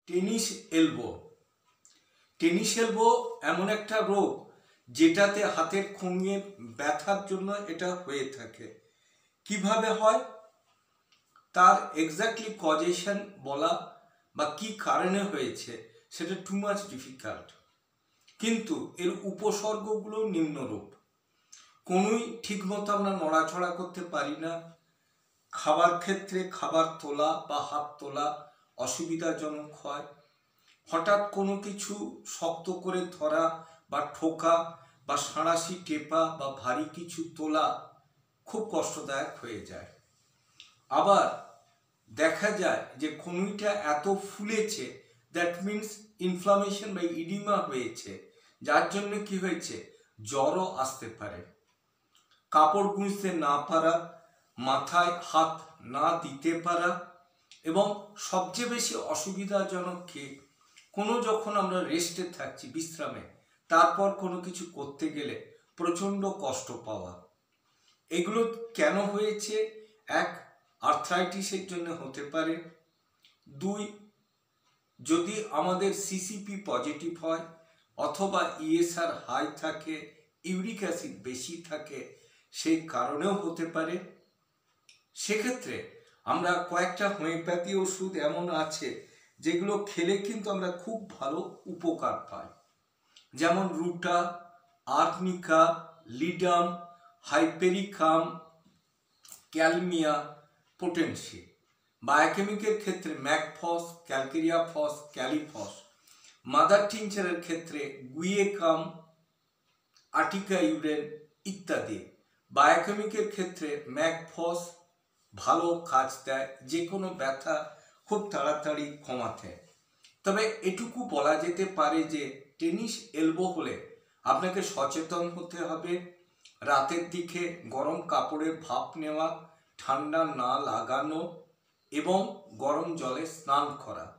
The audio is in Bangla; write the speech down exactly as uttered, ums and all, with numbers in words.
Tennis elbow. টেনিস এলবো এমন একটা রোগ যেটাতে হাতের খঙে ব্যথার জন্য এটা হয়ে থাকে। কিভাবে হয় তার এক্স্যাক্টলি কজেশন বলা বা কি কারণে হয়েছে সেটা টু মাচ ডিফিকাল্ট, কিন্তু এর উপসর্গগুলো নিম্নরূপ। কোনোই ঠিকমতো আমরা নড়াচড়া করতে পারি না, খাবার ক্ষেত্রে খাবার তোলা বা হাত তোলা অসুবিধাজনক হয়, হঠাৎ কোনো কিছু শক্ত করে ধরা বা ঠোকা বা সাঁড়াশি টেপা বা ভারী কিছু তোলা খুব কষ্টদায়ক হয়ে যায়। আবার দেখা যায় যে কনুইটা এত ফুলেছে, দ্যাট মিনস ইনফ্লামেশন বা ইডিমা হয়েছে, যার জন্য কি হয়েছে জ্বরও আসতে পারে। কাপড় গুঁজতে না পারা, মাথায় হাত না দিতে পারা, এবং সবচেয়ে বেশি অসুবিধাজনক কি কোনো যখন আমরা রেস্টে থাকছি বিশ্রামে, তারপর কোনো কিছু করতে গেলে প্রচণ্ড কষ্ট পাওয়া। এগুলো কেন হয়েছে? এক, আর্থ্রাইটিসের জন্য হতে পারে। দুই, যদি আমাদের সিসিপি পজিটিভ হয় অথবা ইএসআর হাই থাকে, ইউরিক অ্যাসিড বেশি থাকে, সেই কারণেও হতে পারে। সেক্ষেত্রে আমরা কয়েকটা হোমিওপ্যাথি ওষুধ এমন আছে যেগুলো খেলে কিন্তু আমরা খুব ভালো উপকার পাই, যেমন ruta, arnica, ledum, hypericum, kalmia, potency. বায়োকেমিকের ক্ষেত্রে ম্যাকফস, ক্যালকেরিয়া ফস, ক্যালিফস। মাদার টিনচারের ক্ষেত্রে গুইয়েকাম, আটিকা ইউরেন ইত্যাদি। বায়োকেমিকের ক্ষেত্রে ম্যাকফস ভালো কাজ দেয় যে কোনো ব্যথা খুব তাড়াতাড়ি কমাতে। তবে এটুকু বলা যেতে পারে যে টেনিস এলবো হলে আপনাকে সচেতন হতে হবে, রাতের দিকে গরম কাপড়ে ভাপ নেওয়া, ঠান্ডা না লাগানো এবং গরম জলে স্নান করা।